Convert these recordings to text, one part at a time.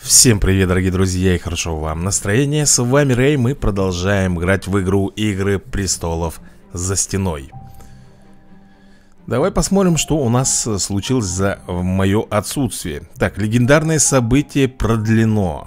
Всем привет, дорогие друзья, и хорошо вам настроение. С вами Рэй, мы продолжаем играть в игру Игры Престолов за стеной. Давай посмотрим, что у нас случилось за мое отсутствие. Так, легендарное событие продлено.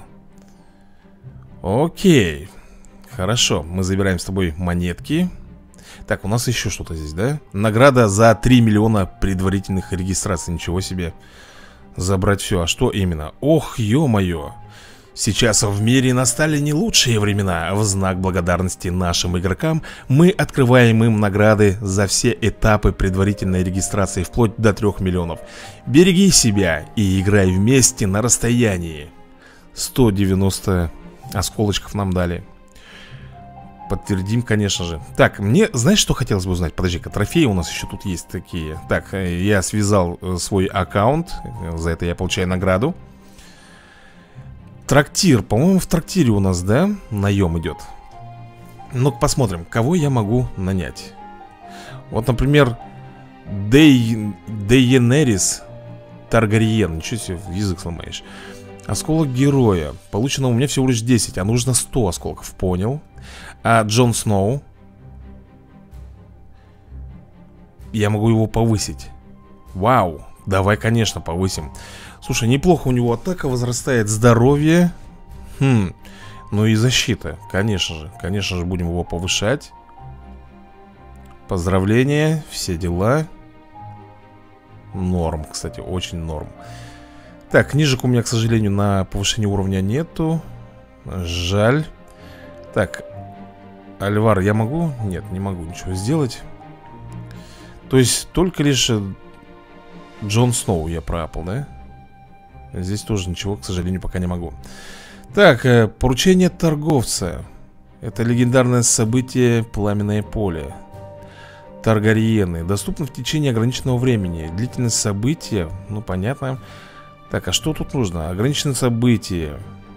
Окей. Хорошо, мы забираем с тобой монетки. Так, у нас еще что-то здесь, да? Награда за 3 миллиона предварительных регистраций, ничего себе. Забрать все, а что именно? Ох, ё-моё. Сейчас в мире настали не лучшие времена. В знак благодарности нашим игрокам мы открываем им награды за все этапы предварительной регистрации вплоть до 3 миллионов. Береги себя и играй вместе на расстоянии. 190 осколочков нам дали. Подтвердим, конечно же. Так, мне, знаешь, что хотелось бы узнать? Подожди-ка, трофеи у нас еще тут есть такие. Так, я связал свой аккаунт. За это я получаю награду. Трактир, по-моему, в трактире у нас, да, наем идет. Ну-ка посмотрим, кого я могу нанять. Вот, например, Дейенерис Таргариен. Ничего себе, язык сломаешь. Осколок героя. Получено у меня всего лишь 10, а нужно 100 осколков, понял. А Джон Сноу, я могу его повысить. Вау, давай, конечно, повысим. Слушай, неплохо у него атака возрастает, здоровье. Ну и защита, конечно же, будем его повышать. Поздравления, все дела. Норм, кстати, очень норм. Так, книжек у меня, к сожалению, на повышение уровня нету. Жаль. Так, Альвар, я могу? Нет, не могу ничего сделать. То есть только лишь Джон Сноу я проапал, да? Здесь тоже ничего, к сожалению, пока не могу. Так, поручение торговца. Это легендарное событие «Пламенное поле». Таргариены. Доступно в течение ограниченного времени. Длительность события, ну понятно. Так, а что тут нужно? Ограниченное событие.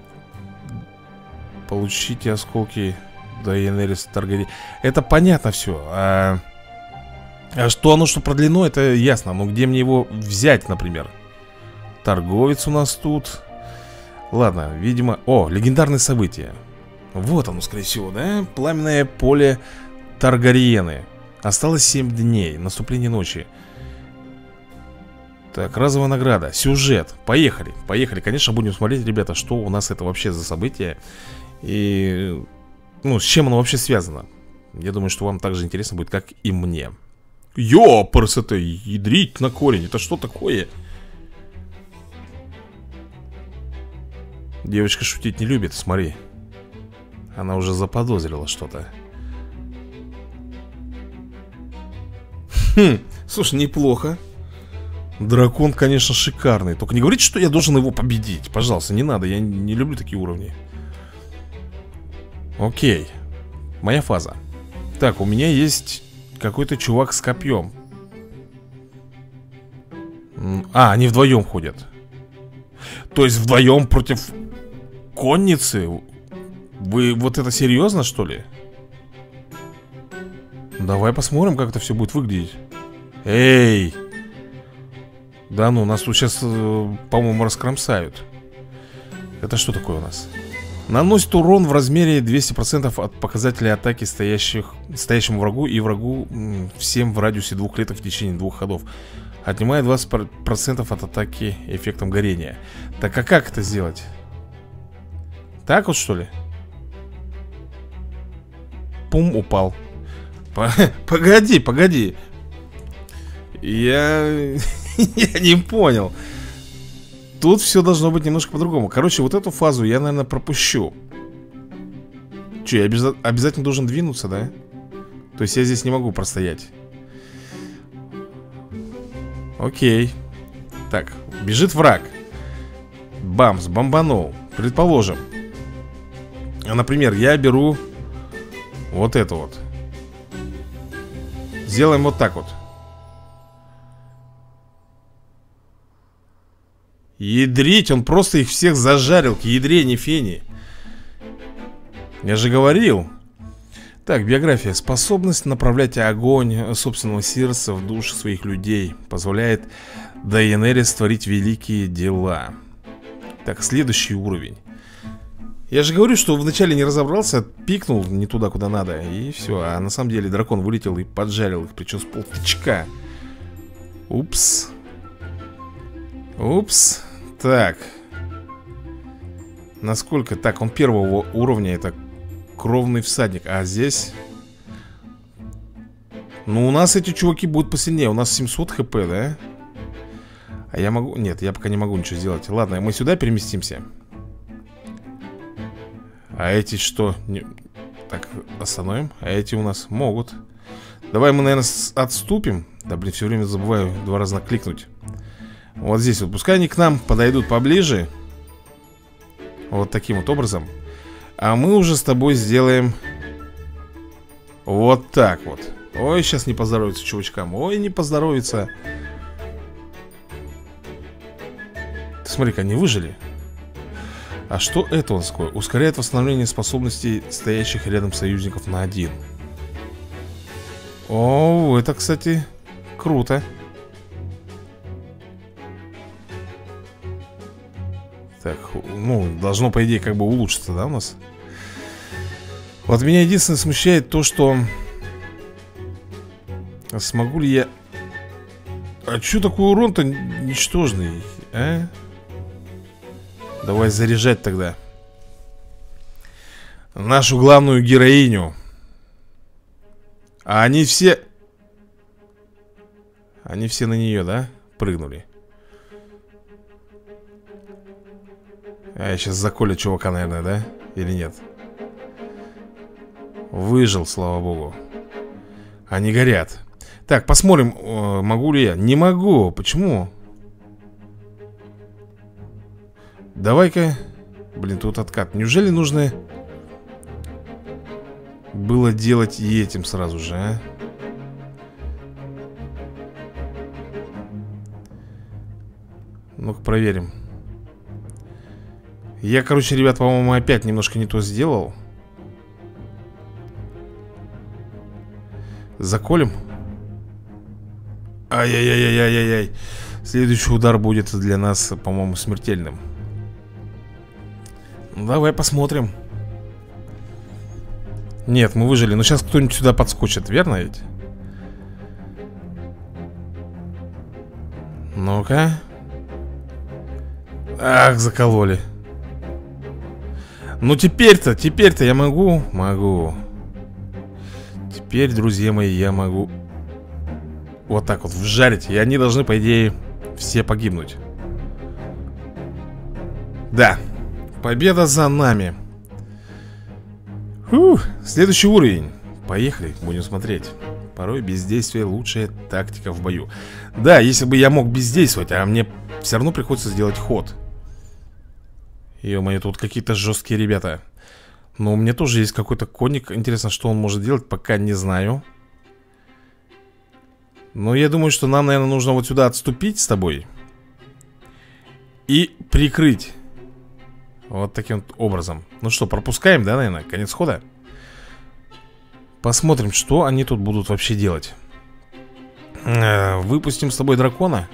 Получите осколки Дейенерис Таргариен. Это понятно все. А что оно, что продлено, это ясно. Но где мне его взять, например? Торговец у нас тут. Ладно, видимо... О, легендарные события. Вот оно, скорее всего, да? Пламенное поле Таргариены. Осталось 7 дней. Наступление ночи. Так, разовая награда. Сюжет. Поехали. Поехали. Конечно, будем смотреть, ребята, что у нас это вообще за событие. И... ну, с чем оно вообще связано. Я думаю, что вам так же интересно будет, как и мне. Ёпрс, это ядрить на корень. Это что такое? Девочка шутить не любит, смотри. Она уже заподозрила что-то. Слушай, неплохо. Дракон, конечно, шикарный. Только не говорите, что я должен его победить. Пожалуйста, не надо, я не люблю такие уровни. Окей. Моя фаза. Так, у меня есть какой-то чувак с копьем. А, они вдвоем ходят. То есть вдвоем против конницы? Вы вот это серьезно, что ли? Давай посмотрим, как это все будет выглядеть. Эй! Да ну, нас тут сейчас, по-моему, раскромсают. Это что такое у нас? Наносит урон в размере 200% от показателя атаки стоящему врагу и врагу всем в радиусе 2 клеток в течение 2 ходов. Отнимает 20% от атаки эффектом горения. Так, а как это сделать? Так вот, что ли? Пум, упал. Погоди, погоди. Я не понял. Тут все должно быть немножко по-другому. Короче, вот эту фазу я, наверное, пропущу. Че, я обязательно должен двинуться, да? То есть я здесь не могу простоять. Окей. Так, бежит враг. Бамс, бомбанул. Предположим. Например, я беру вот это вот. Сделаем вот так вот. Ядрить, он просто их всех зажарил. К ядрене фени. Я же говорил. Так, биография. Способность направлять огонь собственного сердца в души своих людей позволяет Дейенерис творить великие дела. Так, следующий уровень. Я же говорю, что вначале не разобрался, пикнул не туда, куда надо. И все, а на самом деле дракон вылетел и поджарил их, причем с полтычка. Упс. Упс. Так. Насколько? Так, он первого уровня, это кровный всадник. А здесь... Ну, у нас эти чуваки будут посильнее. У нас 700 хп, да? А я могу... Нет, я пока не могу ничего сделать. Ладно, мы сюда переместимся. А эти что? Так, остановим. А эти у нас могут. Давай мы, наверное, отступим. Да, блин, все время забываю 2 раза кликнуть. Вот здесь вот, пускай они к нам подойдут поближе. Вот таким вот образом. А мы уже с тобой сделаем вот так вот. Ой, сейчас не поздоровится чувачкам. Ой, не поздоровится. Ты смотри-ка, они выжили. А что это у нас такое? Ускоряет восстановление способностей стоящих рядом союзников на 1. О, это, кстати, круто. Так, ну, должно, по идее, как бы улучшиться, да, у нас? Вот меня единственное смущает то, что... Смогу ли я... А чё такой урон-то ничтожный, а? Давай заряжать тогда нашу главную героиню. А они все... Они все на нее, да? Прыгнули. А я сейчас заколю чувака, наверное, да? Или нет? Выжил, слава богу. Они горят. Так, посмотрим, могу ли я. Не могу, почему? Давай-ка. Блин, тут откат. Неужели нужно было делать и этим сразу же, а? Ну-ка проверим. Я, короче, ребят, по-моему, опять немножко не то сделал. Заколем. Ай-яй-яй-яй-яй-яй. Следующий удар будет для нас, по-моему, смертельным. Ну, давай посмотрим. Нет, мы выжили. Но сейчас кто-нибудь сюда подскочит, верно ведь? Ну-ка. Ах, закололи. Ну теперь-то я могу. Могу. Теперь, друзья мои, я могу вот так вот вжарить. И они должны, по идее, все погибнуть. Да. Победа за нами. Следующий уровень. Поехали, будем смотреть. Порой бездействие лучшая тактика в бою. Да, если бы я мог бездействовать, а мне все равно приходится сделать ход. Ё-моё, тут какие-то жесткие ребята. Но у меня тоже есть какой-то конник. Интересно, что он может делать, пока не знаю. Но я думаю, что нам, наверное, нужно вот сюда отступить с тобой и прикрыть. Вот таким вот образом. Ну что, пропускаем, да, наверное? Конец хода. Посмотрим, что они тут будут вообще делать. Выпустим с тобой дракона.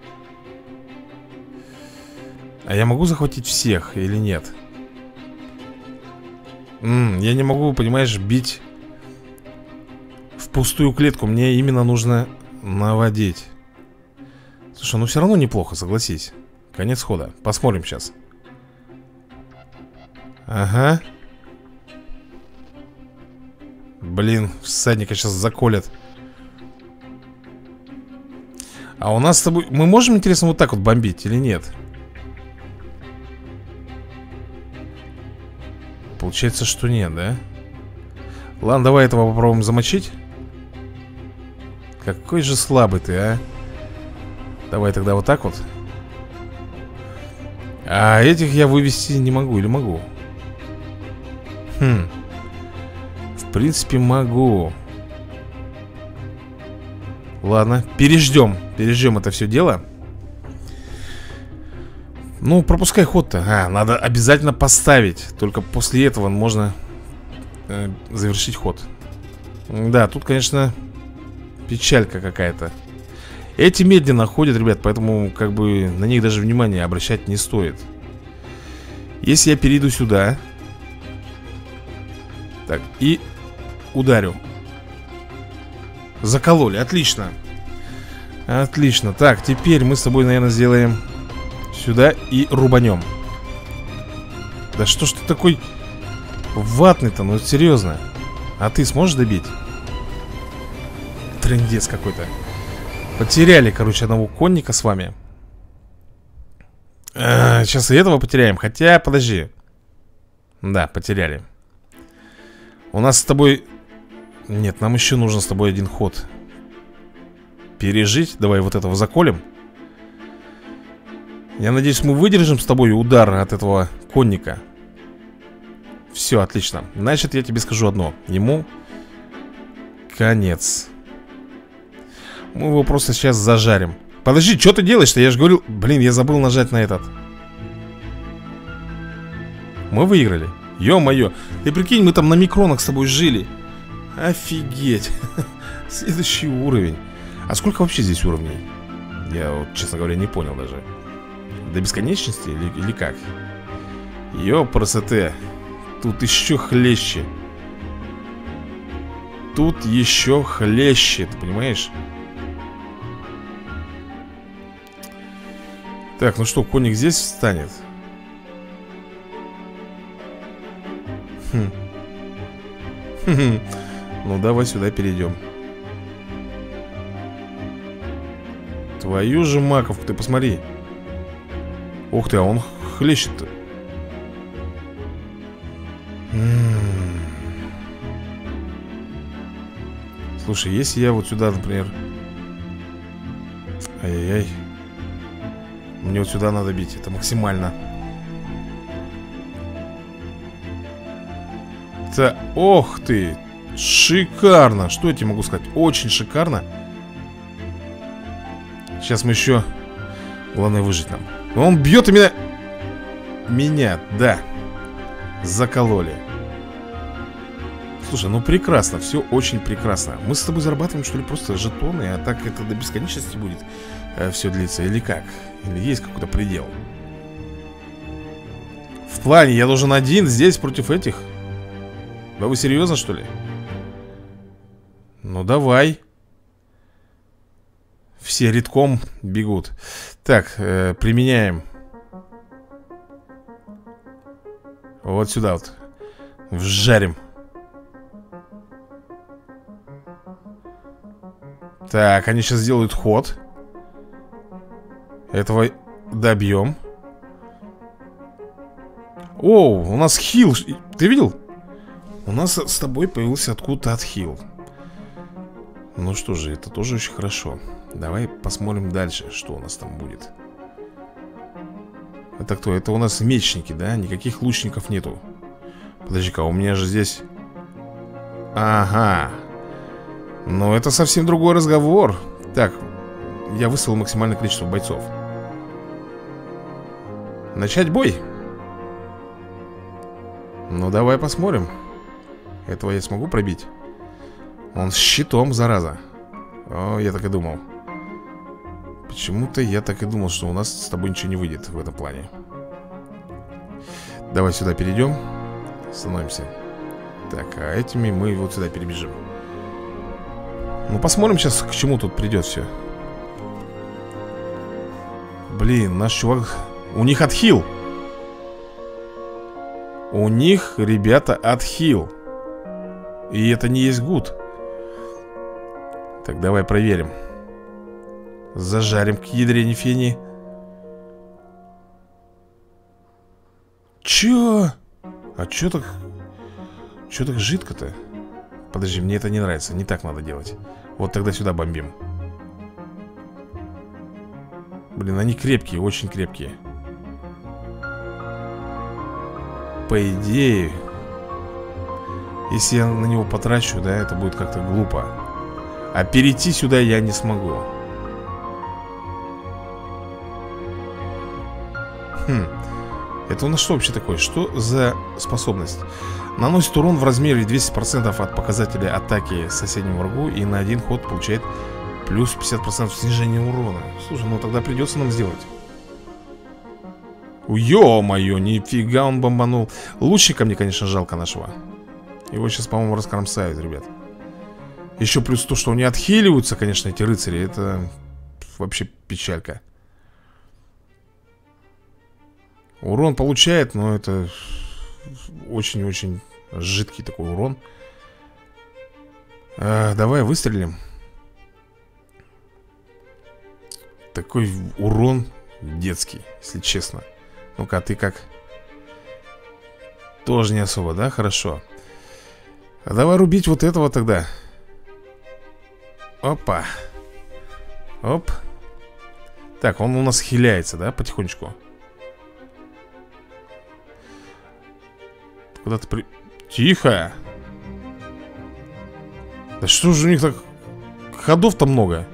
А я могу захватить всех или нет? Я не могу, понимаешь, бить в пустую клетку. Мне именно нужно наводить. Слушай, ну все равно неплохо, согласись. Конец хода. Посмотрим сейчас. Ага. Блин, всадника сейчас заколят. А у нас с тобой... Мы можем, интересно, вот так вот бомбить или нет? Получается, что нет, да? Ладно, давай этого попробуем замочить. Какой же слабый ты, а? Давай тогда вот так вот. А этих я вывести не могу, или могу? В принципе, могу. Ладно, переждем. Переждем это все дело. Ну, пропускай ход-то. Надо обязательно поставить. Только после этого можно завершить ход. Да, тут, конечно, печалька какая-то. Эти медленно ходят, ребят, поэтому как бы на них даже внимания обращать не стоит. Если я перейду сюда. Так, и ударю. Закололи, отлично. Отлично, так, теперь мы с тобой, наверное, сделаем сюда и рубанем. Да что ж ты такой ватный-то, ну серьезно. А ты сможешь добить? Трындец какой-то. Потеряли, короче, одного конника с вами. Сейчас и этого потеряем. Хотя, подожди. Да, потеряли. У нас с тобой... Нет, нам еще нужен с тобой один ход. Пережить. Давай вот этого заколем. Я надеюсь, мы выдержим с тобой удар от этого конника. Все, отлично. Значит, я тебе скажу одно. Ему конец. Мы его просто сейчас зажарим. Подожди, что ты делаешь-то? Я же говорил... Блин, я забыл нажать на этот. Мы выиграли. Ё-моё. Ты прикинь, мы там на микронах с тобой жили. Офигеть. Следующий уровень. А сколько вообще здесь уровней? Я вот, честно говоря, не понял даже. До бесконечности или как? Ёпрст. Тут еще хлеще. Тут еще хлеще, ты понимаешь? Так, ну что, конник здесь встанет? Ну давай сюда перейдем. Твою же маковку, ты посмотри. Ух ты, а он хлещет-то. Слушай, если я вот сюда, например... Ай-яй-яй. Мне вот сюда надо бить, это максимально. Да, ох ты. Шикарно. Что я тебе могу сказать? Очень шикарно. Сейчас мы еще... Главное выжить нам. Он бьет именно... Меня, да. Закололи. Слушай, ну прекрасно, все очень прекрасно. Мы с тобой зарабатываем, что ли, просто жетоны. А так это до бесконечности будет все длиться, или как? Или есть какой-то предел? В плане, я должен один здесь против этих? Да вы серьезно, что ли? Ну давай. Все редком бегут. Так, применяем. Вот сюда вот. Вжарим. Так, они сейчас сделают ход. Этого добьем. О, у нас хил. Ты видел? У нас с тобой появился откуда-то отхил. Ну что же, это тоже очень хорошо. Давай посмотрим дальше, что у нас там будет. Это кто? Это у нас мечники, да? Никаких лучников нету. Подожди-ка, у меня же здесь... Ага. Но это совсем другой разговор. Так, я выставил максимальное количество бойцов. Начать бой. Ну давай посмотрим. Этого я смогу пробить. Он с щитом, зараза. О, я так и думал. Почему-то я так и думал, что у нас с тобой ничего не выйдет в этом плане. Давай сюда перейдем. Становимся. Так, а этими мы вот сюда перебежим. Ну посмотрим сейчас, к чему тут придет все. Блин, наш чувак... У них отхил. У них, ребята, отхил. И это не есть гуд. Так, давай проверим. Зажарим к ядрене фени. Чё? А чё так... Чё так жидко-то? Подожди, мне это не нравится. Не так надо делать. Вот тогда сюда бомбим. Блин, они крепкие, очень крепкие. По идее, если я на него потрачу, да, это будет как-то глупо. А перейти сюда я не смогу. Это у нас что вообще такое? Что за способность? Наносит урон в размере 200% от показателя атаки соседнему врагу и на один ход получает плюс 50% снижения урона. Слушай, ну тогда придется нам сделать. Ё-моё, нифига он бомбанул. Лучника мне, конечно, жалко нашего. Его сейчас, по-моему, раскромсают, ребят. Еще плюс то, что они отхиливаются, конечно, эти рыцари. Это вообще печалька. Урон получает, но это очень-очень жидкий такой урон. Давай выстрелим. Такой урон детский, если честно. Ну-ка, а ты как? Тоже не особо, да? Хорошо. А давай рубить вот этого тогда. Опа. Оп. Так, он у нас хиляется, да, потихонечку. Куда ты при... Тихо. Да что же у них так... Ходов-то много.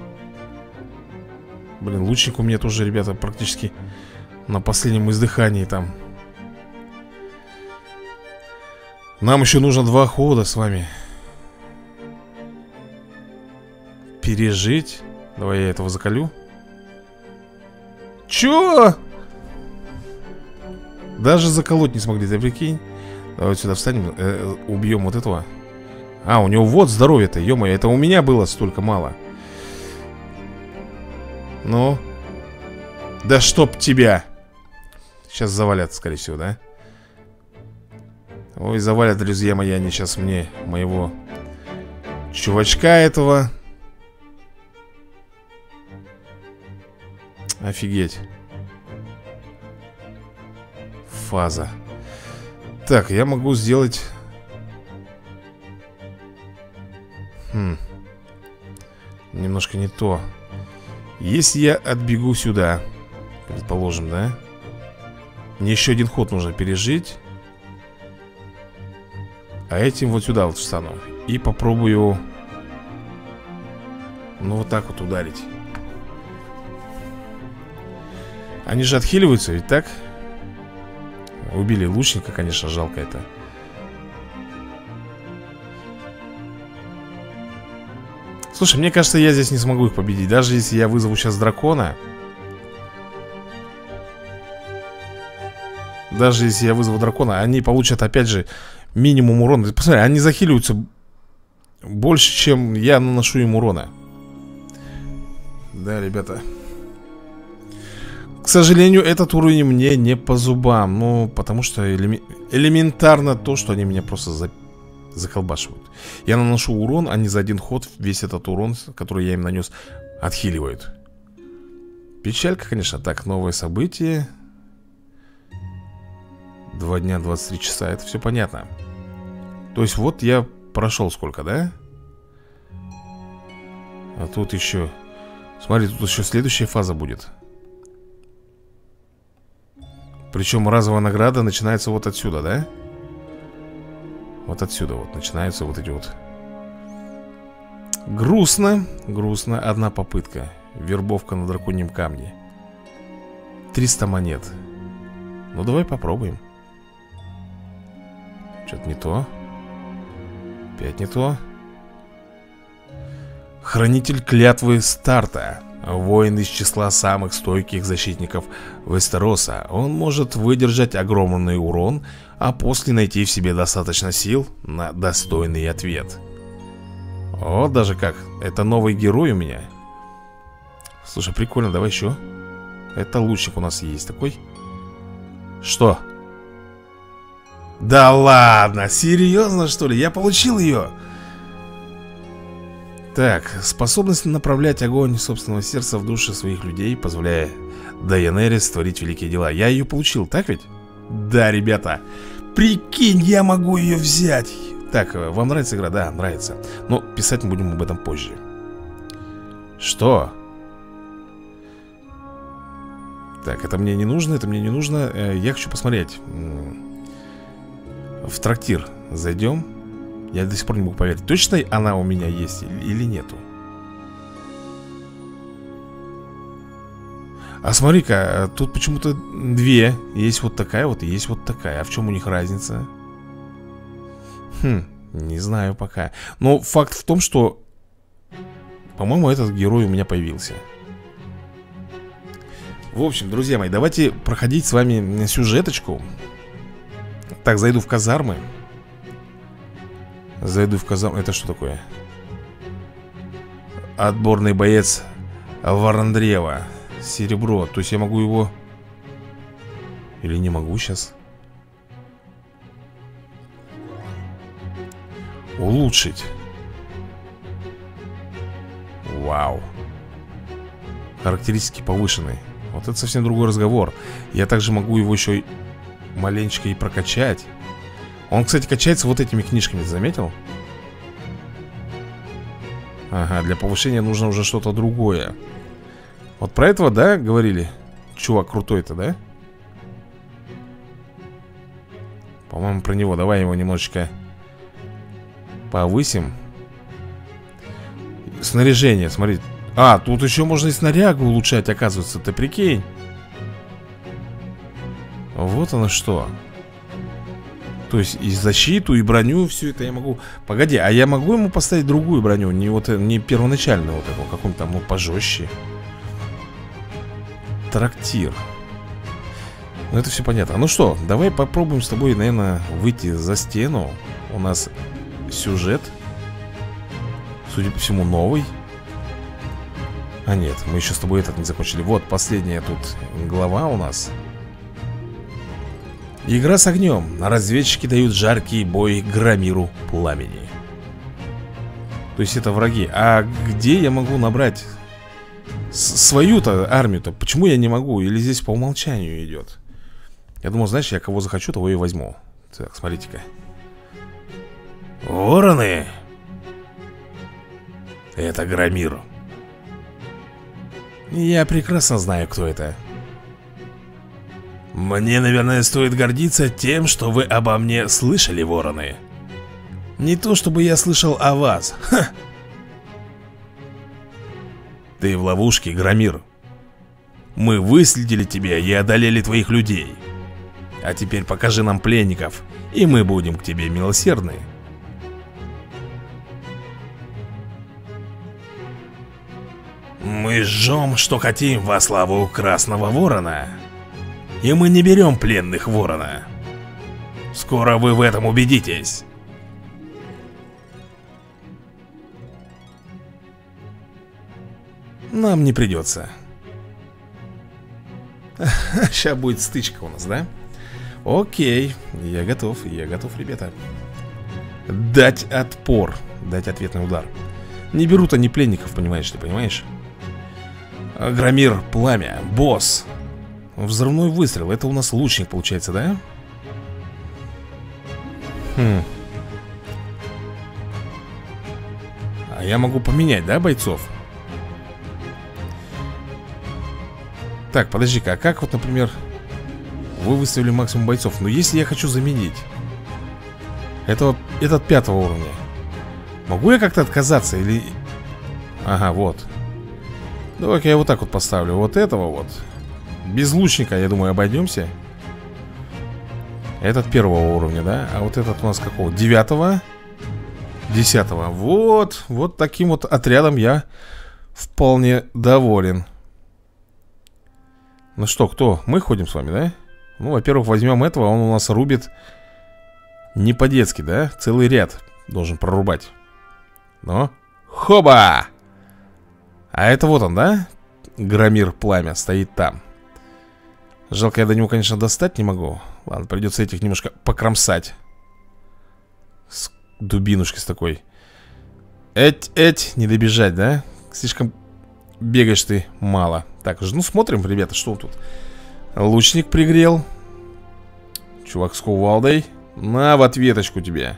Блин, лучник у меня тоже, ребята, практически на последнем издыхании там. Нам еще нужно 2 хода с вами. Пережить. Давай я этого заколю. Чё? Даже заколоть не смогли, ты прикинь. Давай сюда встанем, убьем вот этого. А, у него вот здоровье-то, ё-моё, это у меня было столько мало. Ну. Да чтоб тебя. Сейчас завалят, скорее всего, да? Ой, завалят, друзья мои, они сейчас мне моего чувачка этого. Офигеть. Фаза. Так, я могу сделать... Немножко не то. Если я отбегу сюда, предположим, да? Мне еще один ход нужно пережить. А этим вот сюда вот встану. И попробую... Ну, вот так вот ударить. Они же отхиливаются, ведь так? Убили лучника, конечно, жалко это. Слушай, мне кажется, я здесь не смогу их победить. Даже если я вызову сейчас дракона. Даже если я вызову дракона, они получат, опять же, минимум урона. Посмотри, они захиливаются больше, чем я наношу им урона. Да, ребята. К сожалению, этот уровень мне не по зубам. Ну, потому что элементарно то, что они меня просто заколбашивают. Я наношу урон, они за один ход весь этот урон, который я им нанес, отхиливают. Печалька, конечно. Так, новое событие. 2 дня, 23 часа. Это все понятно. То есть вот я прошел сколько, да? А тут еще... Смотри, тут еще следующая фаза будет. Причем разовая награда начинается вот отсюда, да? Вот отсюда вот начинаются вот эти вот. Грустно. Грустно. Одна попытка. Вербовка на драконьем камне. 300 монет. Ну давай попробуем. Что-то не то. Опять не то. Хранитель клятвы старта. Воин из числа самых стойких защитников Вестероса. Он может выдержать огромный урон, а после найти в себе достаточно сил на достойный ответ. О, даже как. Это новый герой у меня. Слушай, прикольно, давай еще. Это лучник у нас есть такой. Что? Да ладно, серьезно что ли? Я получил ее. Так, способность направлять огонь собственного сердца в души своих людей, позволяя Дайенерис творить великие дела. Я ее получил, так ведь? Да, ребята. Прикинь, я могу ее взять. Так, вам нравится игра? Да, нравится. Но писать мы будем об этом позже. Что? Так, это мне не нужно, это мне не нужно. Я хочу посмотреть. В трактир зайдем. Я до сих пор не могу поверить, точно она у меня есть или нету. А смотри-ка, тут почему-то 2. Есть вот такая вот и есть вот такая. А в чем у них разница? Не знаю пока. Но факт в том, что, по-моему, этот герой у меня появился. В общем, друзья мои, давайте проходить с вами сюжеточку. Так, зайду в казармы. Зайду в казармы. Это что такое? Отборный боец Варандрева. Серебро. То есть я могу его... Или не могу сейчас? Улучшить. Вау. Характеристики повышены. Вот это совсем другой разговор. Я также могу его еще и маленечко и прокачать. Он, кстати, качается вот этими книжками, ты заметил? Ага, для повышения нужно уже что-то другое. Вот про этого, да, говорили? Чувак крутой-то, да? По-моему, про него. Давай его немножечко повысим. Снаряжение, смотри. А, тут еще можно и снарягу улучшать, оказывается. Ты прикинь. Вот оно что. То есть и защиту, и броню, все это я могу. Погоди, а я могу ему поставить другую броню? Не, вот, не первоначальную вот эту, какую-нибудь там, ну, пожестче. Трактир. Ну, это все понятно. Ну что, давай попробуем с тобой, наверное, выйти за стену. У нас сюжет, судя по всему, новый. А нет, мы еще с тобой этот не закончили. Вот, последняя тут глава у нас. Игра с огнем. Разведчики дают жаркий бой Громиру Пламени. То есть это враги. А где я могу набрать свою-то армию-то? Почему я не могу? Или здесь по умолчанию идет? Я думал, знаешь, я кого захочу, того и возьму. Так, смотрите-ка. Вороны! Это Громир. Я прекрасно знаю, кто это. Мне, наверное, стоит гордиться тем, что вы обо мне слышали, вороны. Не то, чтобы я слышал о вас. Ха! Ты в ловушке, Громир. Мы выследили тебя и одолели твоих людей. А теперь покажи нам пленников, и мы будем к тебе милосердны. Мы жжем, что хотим, во славу Красного Ворона. И мы не берем пленных ворона. Скоро вы в этом убедитесь. Нам не придется. Сейчас будет стычка у нас, да? Окей, я готов, ребята. Дать отпор, дать ответный удар. Не берут они пленников, понимаешь, ты понимаешь? Громир Пламя, босс. Взрывной выстрел, это у нас лучник получается, да? А я могу поменять, да, бойцов? Так, подожди-ка, а как вот, например, вы выставили максимум бойцов? Но если я хочу заменить этот 5-го уровня, могу я как-то отказаться или... Ага, вот. Давай-ка я вот так вот поставлю. Вот этого вот. Без лучника, я думаю, обойдемся. Этот 1-го уровня, да? А вот этот у нас какого? 9-го? 10-го. Вот. Вот таким вот отрядом я вполне доволен. Ну что, кто? Мы ходим с вами, да? Ну, во-первых, возьмем этого. Он у нас рубит не по-детски, да? Целый ряд должен прорубать. Но... Хоба! А это вот он, да? Громир Пламя стоит там. Жалко, я до него, конечно, достать не могу. Ладно, придется этих немножко покромсать. С дубинушкой с такой. Эть, не добежать, да? Слишком бегаешь ты мало. Так, ну смотрим, ребята, что он тут. Лучник пригрел. Чувак с кувалдой. На, в ответочку тебе.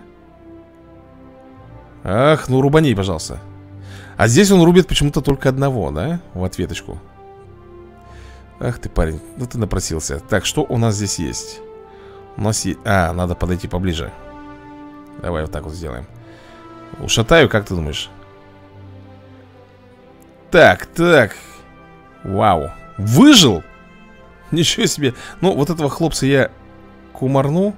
Ах, ну рубани, пожалуйста. А здесь он рубит почему-то только одного, да? В ответочку. Ах ты, парень, ну ты напросился. Так, что у нас здесь есть? У нас есть... А, надо подойти поближе. Давай вот так вот сделаем. Ушатаю, как ты думаешь? Так, так. Вау. Выжил? Ничего себе. Ну, вот этого хлопца я кумарну.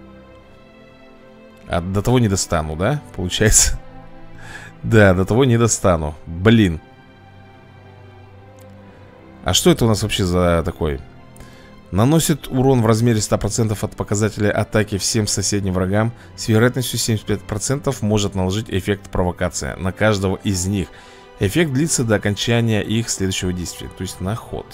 А до того не достану, да? Получается. Да, до того не достану. Блин. А что это у нас вообще за такой? Наносит урон в размере 100% от показателя атаки всем соседним врагам. С вероятностью 75% может наложить эффект провокация на каждого из них. Эффект длится до окончания их следующего действия, то есть на ход.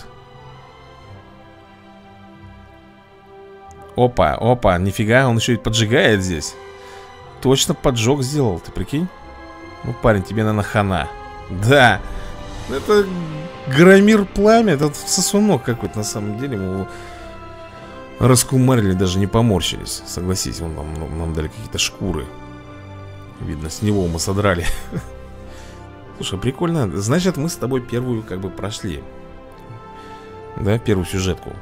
Опа, опа, нифига, он еще и поджигает здесь. Точно поджог сделал, ты прикинь? Ну, парень, тебе, наверное, хана. Да, это Громир Пламя, это сосунок какой-то на самом деле. Мы его раскумарили, даже не поморщились. Согласись, вон нам дали какие-то шкуры. Видно, с него мы содрали. Слушай, прикольно. Значит, мы с тобой первую как бы прошли. Да, первую сюжетку.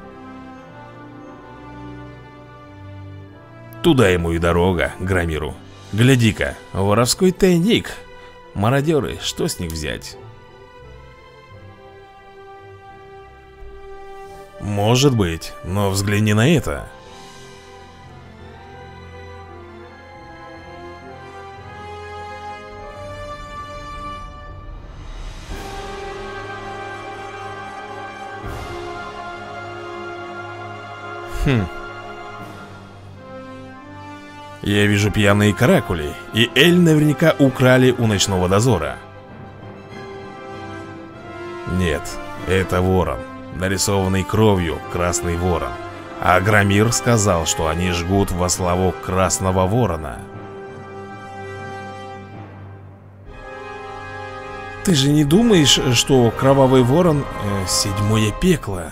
Туда ему и дорога, Громиру. Гляди-ка, воровской тайник. Мародеры, что с них взять? Может быть, но взгляни на это. Я вижу пьяные каракули, и Эль наверняка украли у ночного дозора. Нет, это ворон, нарисованный кровью красный ворон. А Громир сказал, что они жгут во славу красного ворона. Ты же не думаешь, что кровавый ворон седьмое пекло?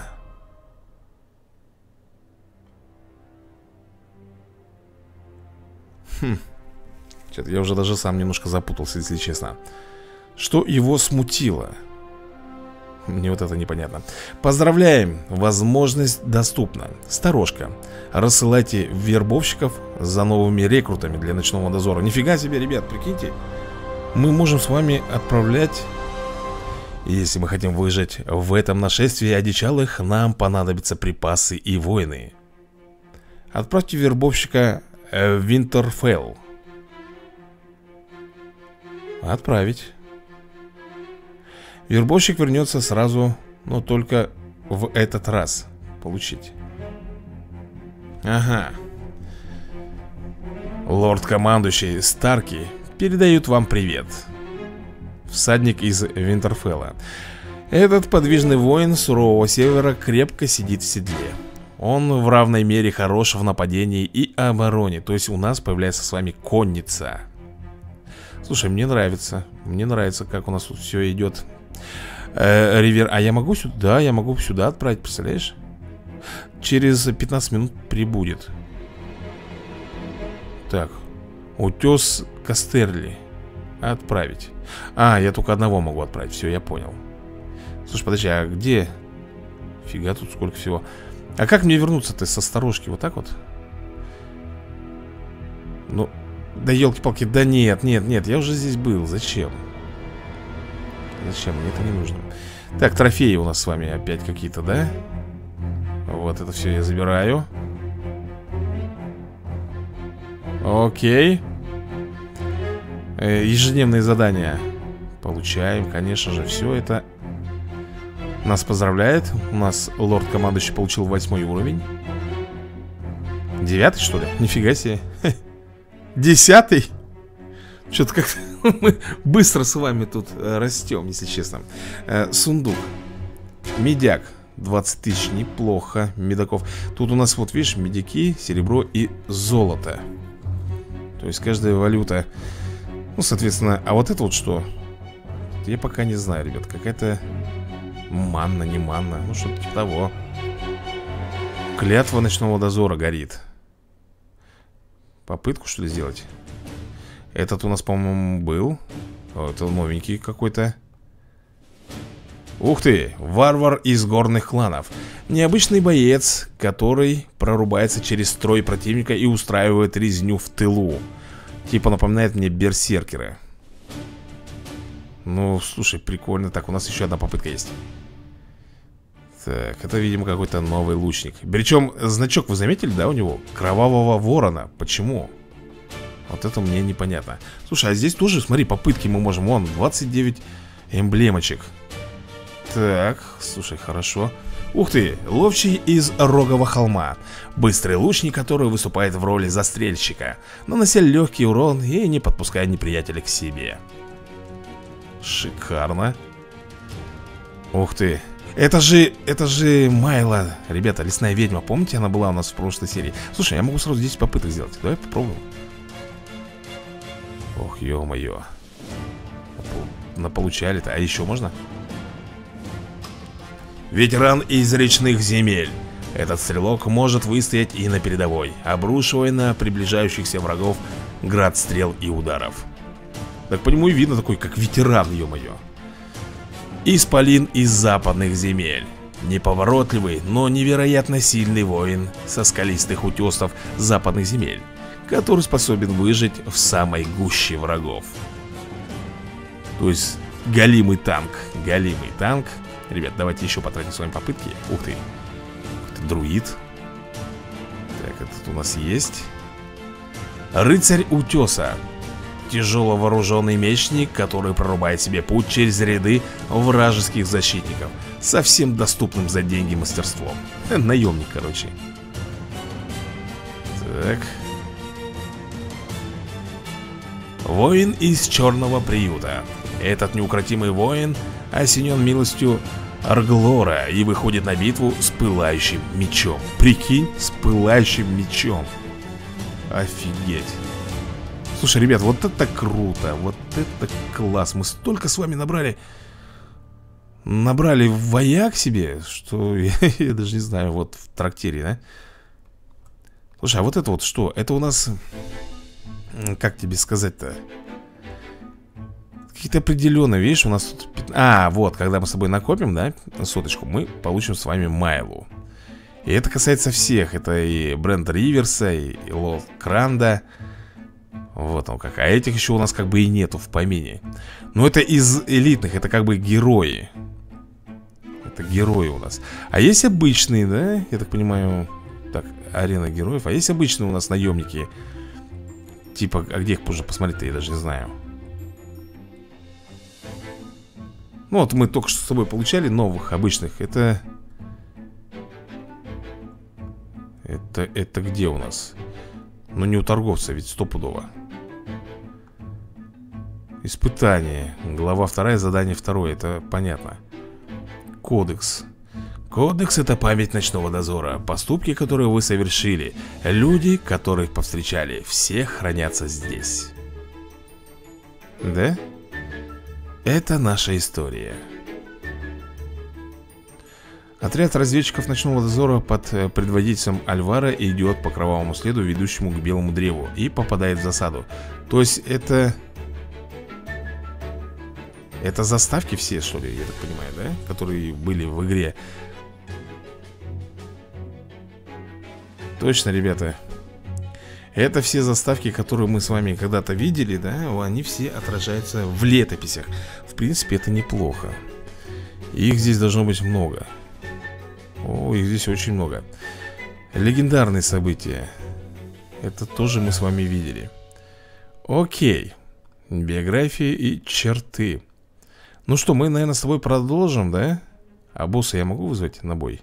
Что-то я уже даже сам немножко запутался, если честно. Что его смутило? Мне вот это непонятно. Поздравляем, возможность доступна. Сторожка. Рассылайте вербовщиков за новыми рекрутами для ночного дозора. Нифига себе, ребят, прикиньте. Мы можем с вами отправлять. Если мы хотим выжить в этом нашествии одичалых, нам понадобятся припасы и воины. Отправьте вербовщика в Винтерфелл. Отправить. Вербовщик вернется сразу, но только в этот раз. Получить. Ага. Лорд-командующий Старки передают вам привет. Всадник из Винтерфелла. Этот подвижный воин сурового севера крепко сидит в седле. Он в равной мере хорош в нападении и обороне. То есть у нас появляется с вами конница. Слушай, мне нравится. Мне нравится, как у нас тут все идет. Ривер, а я могу сюда? Да, я могу сюда отправить, представляешь? Через 15 минут прибудет. Так. Утес Кастерли. Отправить. А, я только одного могу отправить. Все, я понял. Слушай, подожди, а где? Фига, тут сколько всего. А как мне вернуться-то со сторожки? Вот так вот? Ну, да елки-палки, да нет, нет, нет, я уже здесь был, зачем? Зачем, мне это не нужно. Так, трофеи у нас с вами опять какие-то, да? Вот это все я забираю. Окей. Ежедневные задания получаем, конечно же, все это. Нас поздравляет. У нас лорд-командующий получил 8 уровень. 9, что ли? Нифига себе. 10. Что-то как-то мы быстро с вами тут растем, если честно. Сундук. Медяк. 20 тысяч, неплохо. Медаков. Тут у нас, вот видишь, медяки, серебро и золото. То есть каждая валюта. Ну, соответственно, а вот это вот что? Я пока не знаю, ребят. Какая-то манна, не манна. Ну, что-то типа того. Клятва ночного дозора горит. Попытку, что ли, сделать? Этот у нас, по-моему, был. О, это новенький какой-то. Ух ты, варвар из горных кланов. Необычный боец, который прорубается через строй противника и устраивает резню в тылу. Типа напоминает мне берсеркера. Ну, слушай, прикольно. Так, у нас еще одна попытка есть. Так, это, видимо, какой-то новый лучник. Причем значок, вы заметили, да, у него? Кровавого ворона. Почему? Вот это мне непонятно. Слушай, а здесь тоже, смотри, попытки мы можем. Вон, 29 эмблемочек. Так, слушай, хорошо. Ух ты, ловчий из Рогового холма. Быстрый лучник, который выступает в роли застрельщика, нанося легкий урон и не подпуская неприятеля к себе. Шикарно. Ух ты. Это же Майла. Ребята, лесная ведьма. Помните, она была у нас в прошлой серии? Слушай, я могу сразу 10 попыток сделать. Давай попробуем. Ох, ё-моё. Наполучали-то. А еще можно? Ветеран из речных земель. Этот стрелок может выстоять и на передовой, обрушивая на приближающихся врагов град стрел и ударов. Так по нему и видно такой, как ветеран, ё-моё. Исполин из западных земель. Неповоротливый, но невероятно сильный воин со скалистых утесов западных земель, который способен выжить в самой гуще врагов. То есть галимый танк. Галимый танк. Ребят, давайте еще потратим с вами попытки. Ух ты. Друид. Так, этот у нас есть. Рыцарь утеса. Тяжело вооруженный мечник, который прорубает себе путь через ряды вражеских защитников со всем доступным за деньги мастерством. Наемник, короче. Так. Воин из черного приюта. Этот неукротимый воин осенен милостью Арглора и выходит на битву с пылающим мечом. Прикинь, с пылающим мечом. Офигеть. Слушай, ребят, вот это круто. Вот это класс. Мы столько с вами набрали вояк себе, что я даже не знаю. Вот в трактире, да? Слушай, а вот это вот что? Это у нас... Как тебе сказать-то? Какие-то определенные, видишь, у нас тут... А, вот, когда мы с тобой накопим, да, соточку, мы получим с вами Майлу. И это касается всех. Это и Брента Риверса, и Лол Кранда. Вот он как. А этих еще у нас как бы и нету в помине. Но это из элитных, это как бы герои. Это герои у нас. А есть обычные, да, я так понимаю. Так, арена героев. А есть обычные у нас наемники. Типа, а где их позже посмотреть-то, я даже не знаю. Ну вот мы только что с тобой получали новых, обычных. Это где у нас? Ну не у торговца, ведь стопудово. Испытание. Глава 2, задание 2. Это понятно. Кодекс. Кодекс — это память ночного дозора. Поступки, которые вы совершили. Люди, которых повстречали. Все хранятся здесь. Да? Это наша история. Отряд разведчиков ночного дозора под предводительством Альвара идет по кровавому следу, ведущему к белому древу, и попадает в засаду. То есть это заставки все, что ли, я так понимаю, да? Которые были в игре. Точно, ребята. Это все заставки, которые мы с вами когда-то видели, да? Они все отражаются в летописях. В принципе, это неплохо. Их здесь должно быть много. О, их здесь очень много. Легендарные события. Это тоже мы с вами видели. Окей. Биографии и черты. Ну что, мы, наверное, с тобой продолжим, да? А босса я могу вызвать на бой?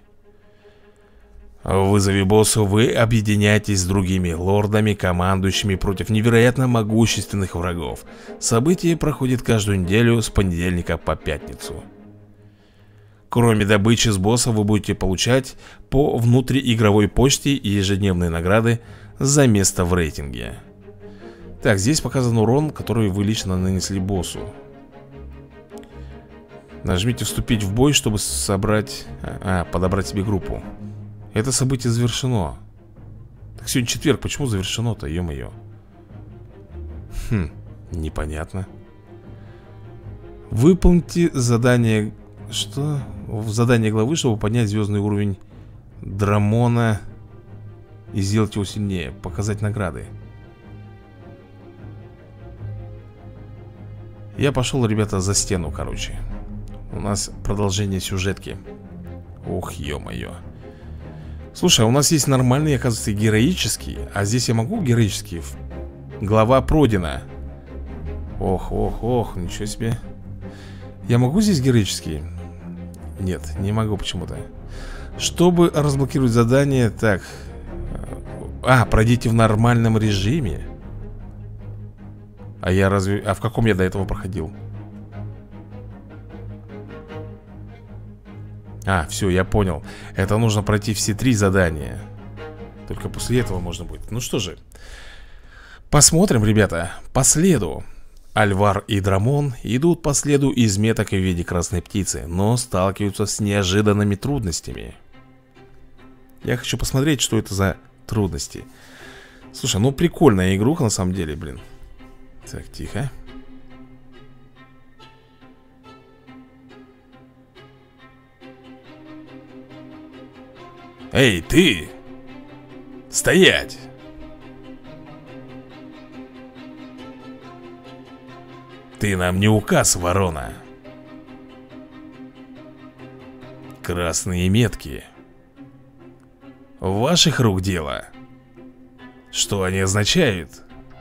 В вызове босса вы объединяетесь с другими лордами, командующими против невероятно могущественных врагов. Событие проходит каждую неделю с понедельника по пятницу. Кроме добычи с босса, вы будете получать по внутриигровой почте ежедневные награды за место в рейтинге. Так, здесь показан урон, который вы лично нанесли боссу. Нажмите «Вступить в бой», чтобы собрать... подобрать себе группу. Это событие завершено. Так сегодня четверг, почему завершено-то, ё-моё? Непонятно. Выполните задание... Что? Задание главы, чтобы поднять звездный уровень Драмона и сделать его сильнее. Показать награды. Я пошел, ребята, за стену, короче. У нас продолжение сюжетки. Ох, ё-моё. Слушай, а у нас есть нормальный, оказывается, героический. А здесь я могу героический? Глава пройдена. Ох, ох, ох, ничего себе. Я могу здесь героический? Нет, не могу почему-то. Чтобы разблокировать задание. Так. Пройдите в нормальном режиме. А я разве... А в каком я до этого проходил? Все, я понял. Это нужно пройти все 3 задания. Только после этого можно будет. Ну что же, посмотрим, ребята. По следу. Альвар и Драмон идут по следу из меток в виде красной птицы, но сталкиваются с неожиданными трудностями. Я хочу посмотреть, что это за трудности. Слушай, ну прикольная игруха на самом деле, блин. Так, тихо. Эй, ты! Стоять! Ты нам не указ, ворона. Красные метки. Ваших рук дело. Что они означают?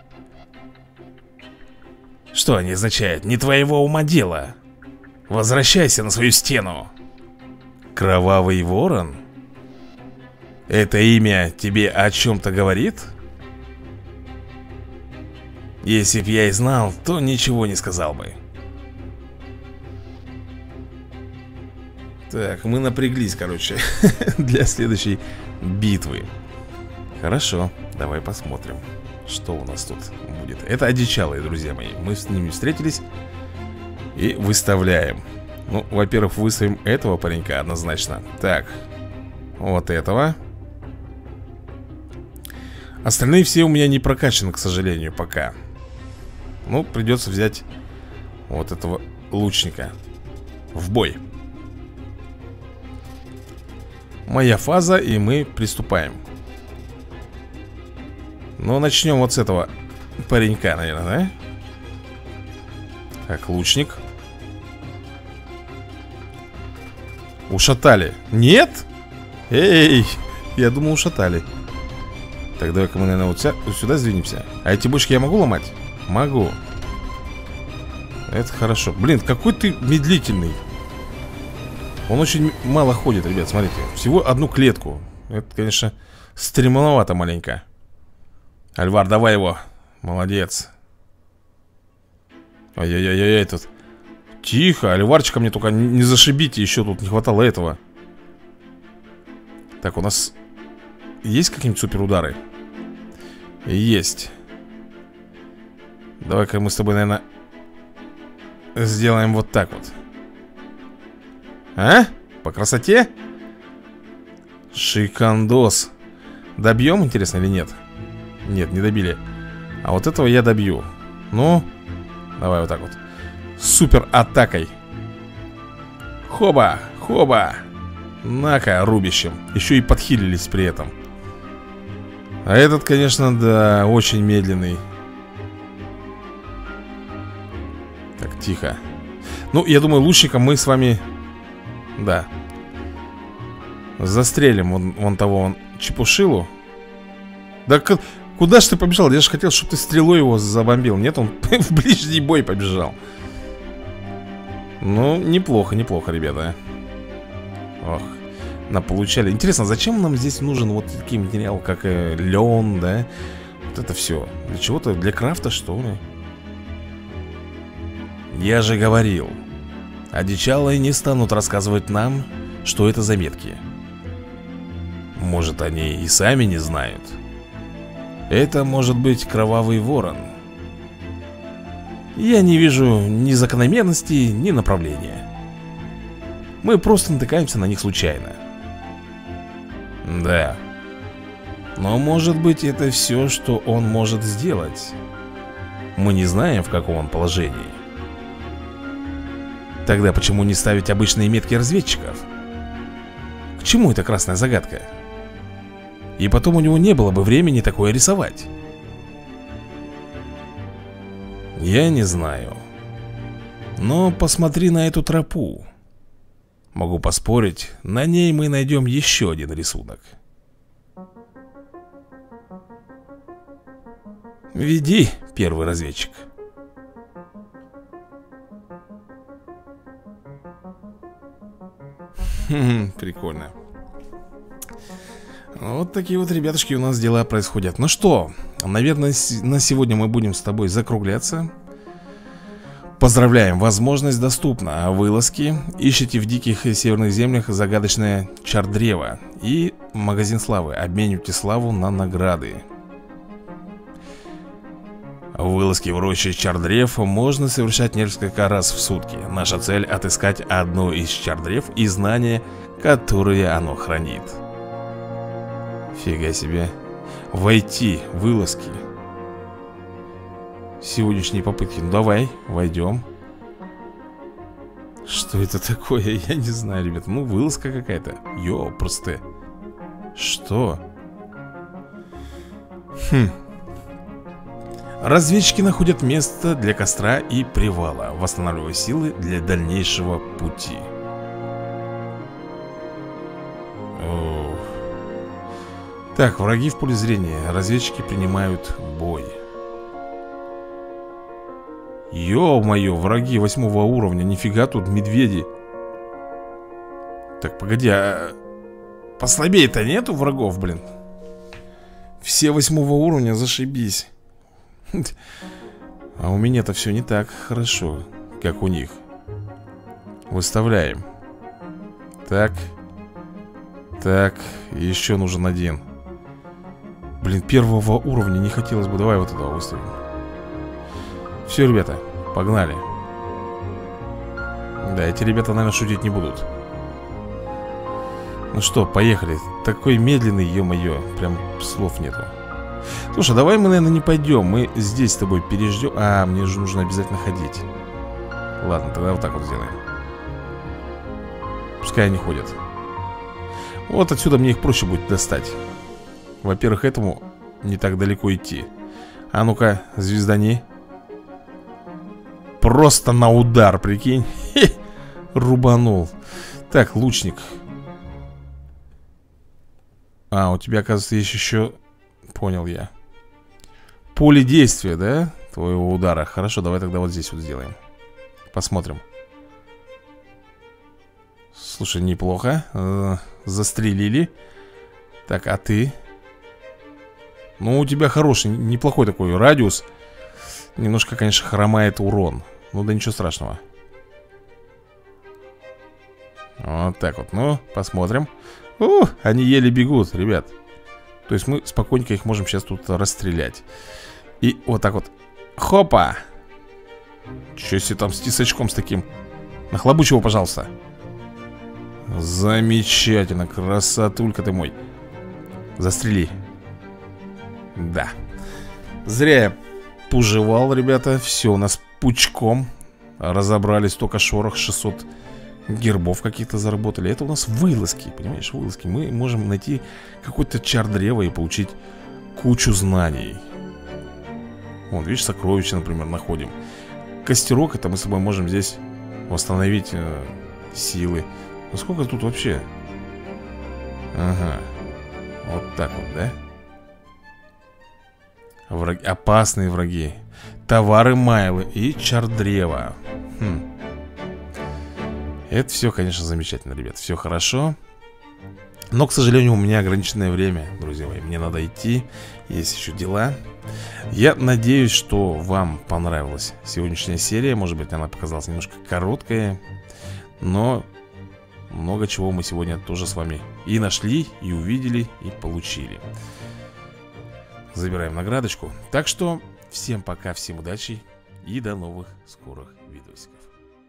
Что они означают? Не твоего ума дело. Возвращайся на свою стену. Кровавый ворон? Это имя тебе о чем-то говорит? Если б я и знал, то ничего не сказал бы. Так, мы напряглись, короче, для следующей битвы. Хорошо, давай посмотрим, что у нас тут будет. Это одичалые, друзья мои. Мы с ними встретились и выставляем. Ну, во-первых, выставим этого паренька однозначно. Так, вот этого. Остальные все у меня не прокачаны, к сожалению, пока. Ну, придется взять вот этого лучника в бой. Моя фаза, и мы приступаем. Ну, начнем вот с этого паренька, наверное, да? Так, лучник. Ушатали. Нет? Эй, я думал, ушатали. Так, давай-ка мы, наверное, вот сюда сдвинемся. А эти бочки я могу ломать? Могу. Это хорошо. Блин, какой ты медлительный. Он очень мало ходит, ребят, смотрите. Всего одну клетку. Это, конечно, стремновато маленько. Альвар, давай его. Молодец. Ай-яй-яй-яй, тут. Тихо, Альварчика мне только не зашибите. Еще тут не хватало этого. Так, у нас есть какие-нибудь суперудары? Есть. Давай-ка мы с тобой, наверное, сделаем вот так вот. А? По красоте? Шикандос. Добьем, интересно, или нет? Нет, не добили. А вот этого я добью. Ну, давай вот так вот. Супер атакой. Хоба, хоба. На-ка, рубищем. Еще и подхилились при этом. А этот, конечно, да, очень медленный. Так, тихо. Ну, я думаю, лучником мы с вами... Да. Застрелим вон того чепушилу. Да куда ж ты побежал? Я же хотел, чтобы ты стрелой его забомбил. Нет, он в ближний бой побежал. Ну, неплохо, неплохо, ребята. Ох, наполучали. Интересно, зачем нам здесь нужен вот такой материал, как лен, да? Вот это все. Для чего-то? Для крафта, что ли? Я же говорил. Одичалые не станут рассказывать нам, что это за метки. Может, они и сами не знают. Это может быть кровавый ворон. Я не вижу ни закономерности, ни направления. Мы просто натыкаемся на них случайно. Да. Но может быть это все, что он может сделать. Мы не знаем, в каком он положении. Тогда почему не ставить обычные метки разведчиков? К чему эта красная загадка? И потом у него не было бы времени такое рисовать. Я не знаю. Но посмотри на эту тропу. Могу поспорить, на ней мы найдем еще один рисунок. Веди, первый разведчик. Прикольно. Вот такие вот, ребятушки, у нас дела происходят. Ну что, наверное, на сегодня мы будем с тобой закругляться. Поздравляем, возможность доступна. Вылазки. Ищите в диких северных землях загадочное чардрево. И магазин славы. Обменивайте славу на награды. Вылазки в роще чардрев можно совершать несколько раз в сутки. Наша цель — отыскать одно из чардрев и знания, которые оно хранит. Фига себе. Войти, вылазки. Сегодняшние попытки. Ну давай, войдем. Что это такое? Я не знаю, ребят. Ну, вылазка какая-то. Ёпрсты. Что? Разведчики находят место для костра и привала, восстанавливая силы для дальнейшего пути. Ох. Так, враги в поле зрения. Разведчики принимают бой. Ё-моё, враги 8 уровня. Нифига тут медведи. Так, погоди, а послабее-то нету врагов, блин? Все 8 уровня, зашибись. А у меня-то все не так хорошо, как у них. Выставляем. Так. Так, еще нужен один. Блин, 1 уровня не хотелось бы. Давай вот этого выставим. Все, ребята, погнали. Да, эти ребята, наверное, шутить не будут. Ну что, поехали. Такой медленный, ё-моё, прям слов нету. Слушай, давай мы, наверное, не пойдем. Мы здесь с тобой переждем. А, мне же нужно обязательно ходить. Ладно, тогда вот так вот сделаем. Пускай они ходят. Вот отсюда мне их проще будет достать. Во-первых, этому не так далеко идти. А ну-ка, звездани. Просто на удар, прикинь. Хе, рубанул. Так, лучник. А, у тебя, оказывается, есть еще... Понял я. Поле действия, да? Твоего удара. Хорошо, давай тогда вот здесь вот сделаем. Посмотрим. Слушай, неплохо. Застрелили. Так, а ты? Ну, у тебя хороший, неплохой такой радиус. Немножко, конечно, хромает урон. Ну, да ничего страшного. Вот так вот, ну, посмотрим. Они еле бегут, ребят. То есть мы спокойненько их можем сейчас тут расстрелять. И вот так вот. Хопа! Чё себе там с тесачком с таким? Нахлобучь его, пожалуйста. Замечательно, красотулька ты мой. Застрели. Да. Зря я пужевал, ребята. Все у нас пучком. Разобрались, только шорох 600 гербов каких-то заработали. Это у нас вылазки, понимаешь, вылазки. Мы можем найти какой-то чар древа и получить кучу знаний. Вон, видишь, сокровища, например, находим. Костерок, это мы с собой можем здесь восстановить силы. Ну сколько тут вообще? Ага. Вот так вот, да? Враги, опасные враги. Товары Майлы и чар древа. Это все, конечно, замечательно, ребят. Все хорошо. Но, к сожалению, у меня ограниченное время, друзья мои. Мне надо идти. Есть еще дела. Я надеюсь, что вам понравилась сегодняшняя серия. Может быть, она показалась немножко короткая. Но много чего мы сегодня тоже с вами и нашли, и увидели, и получили. Забираем наградочку. Так что всем пока, всем удачи и до новых скорых видосиков.